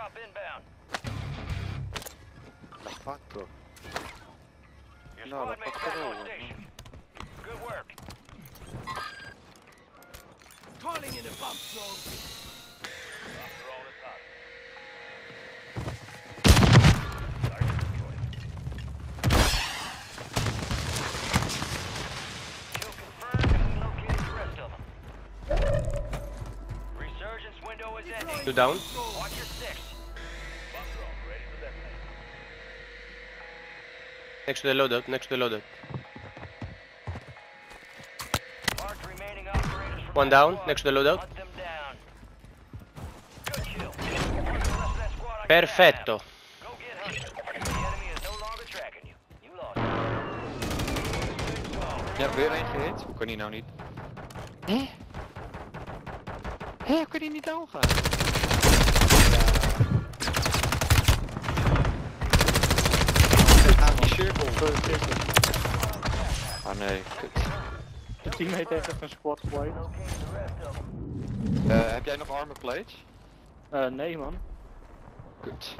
drop inbound. L'ha fatto. Your No, l'ha squad mates fatto back on lui. station. Good work. Calling in a bump zone. After all this hot. Kill confirmed and we located the rest of them. Resurgence window is ending. 2 down. Watch your six. Bomb drone ready to detonate. Next to the loadout, next to the loadout. Mark remaining operators from One that down, squad. next to the loadout. Hunt them down. Good kill. One of the rest of that squad on your Perfetto. map. Go get hunting. The enemy is no longer tracking you. You lost. Ja, weer één gehit. Hoe kan die nou niet? Hé? Hé, hoe kan die niet down gaan? Ja. Die cirkel. Ah nee, kut. De teammate heeft even een squad gegooid. Heb jij nog armor plates? Nee man. Kut.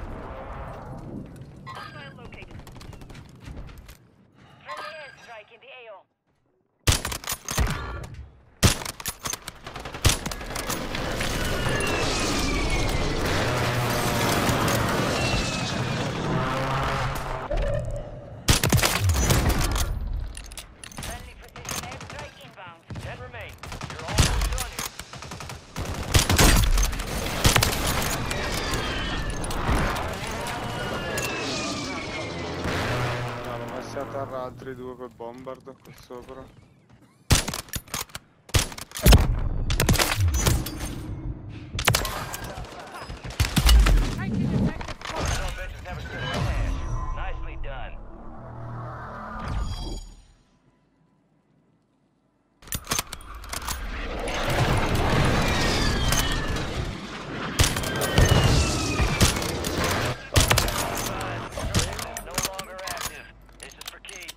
Hostile located. Friendly airstrike in the AO. Friendly precision airstrike inbound. 10 remain. You're almost done here. No, ma si atterra altri due col bombard qua sopra. Some bitches never stood a chance. Nicely done. No longer active. This is for keeps.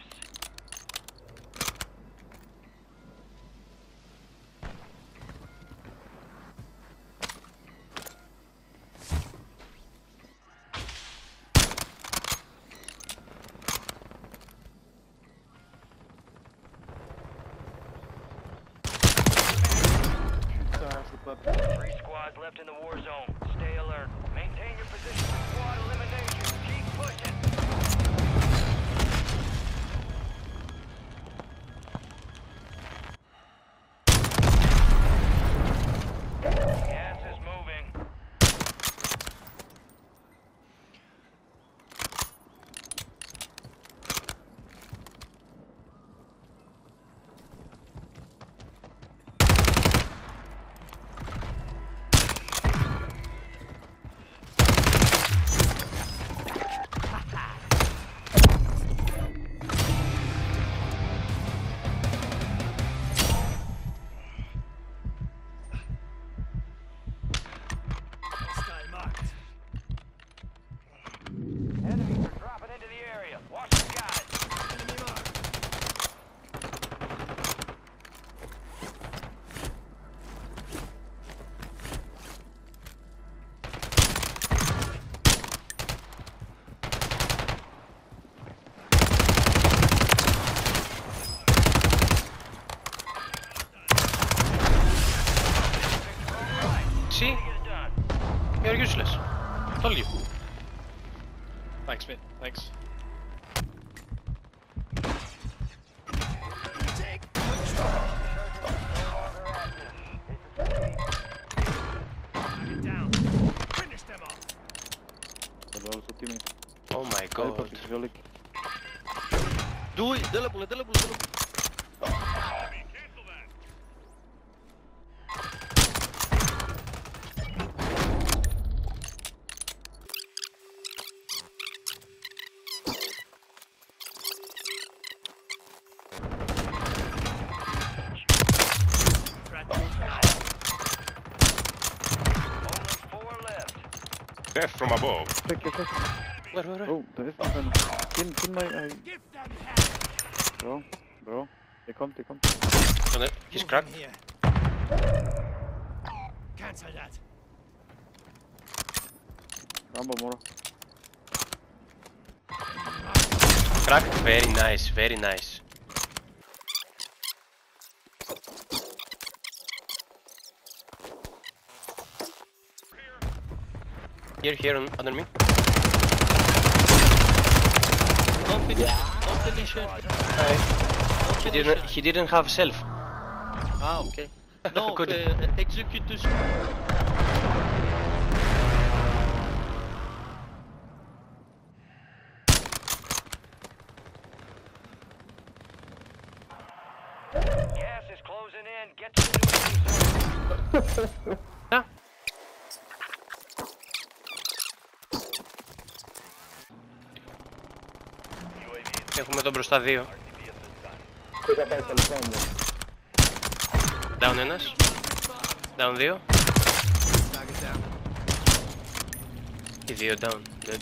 Three squads left in the war zone. Stay alert. Maintain your position for squad elimination. Keep pushing. Gas is moving. Hostile marked. Enemies are dropping into the area. Watch the skies. Enemy marked. See? Get it done. You're useless. Told you. Thanks, mate. Thanks. Take target down. Finish them off. Dat was op teammate. Oh my god. Wil ik. Doei, dullable. Only 4 left. Death from above. Check. Where? Oh, daar is nog een. Kin mij. Give them hell. Bro. Je komt. He's cracked. Here. Cancel that. Rambo mora. Crack. Very nice, very nice. Here, under me. Don't finish it. Don't finish it. He didn't have self. Ah, okay. No, Good. Execute this. Gas is closing in. Get to the new zone. Yeah. Έχουμε τον μπροστά δύο. Down ένας. Down δύο. Οι δύο down. Dead.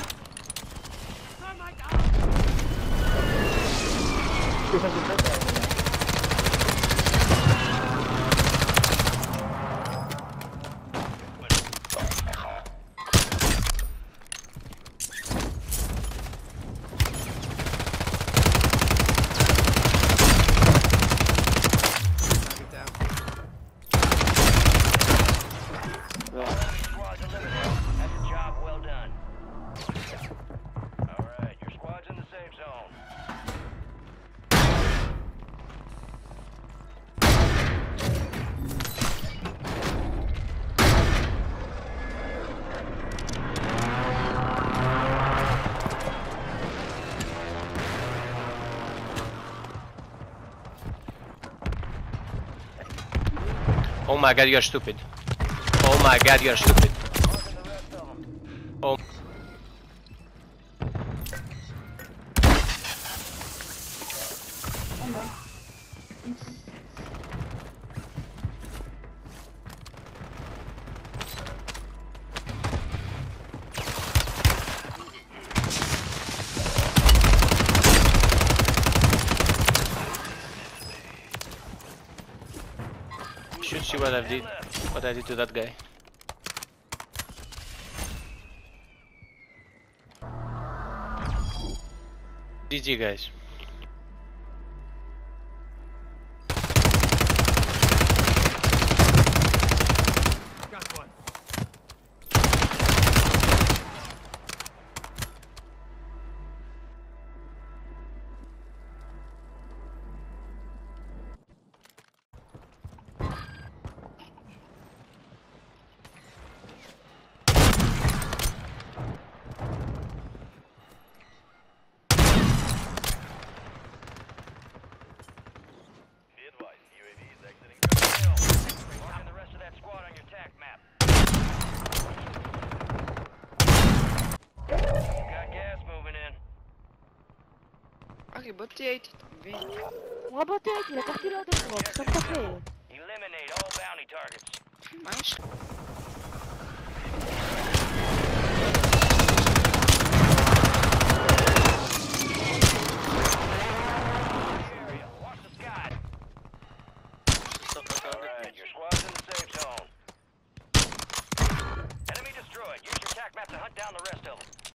Squad's eliminated. That's a job well done. Alright, your squad's in the safe zone. Oh my god, you're stupid. Oh my god, you're stupid. Marking the rest of them. Oh. Should see what I did to that guy. GG guys. Got one. Be advised, UAV is exiting Hill. Marking the rest of that squad on your TAC map. Got gas moving in. אחי בוא תהיה איתי, אתה מבין? רבותי, לקחתי לו את השרוק, שם קפה. Eliminate all bounty targets. מה יש לך?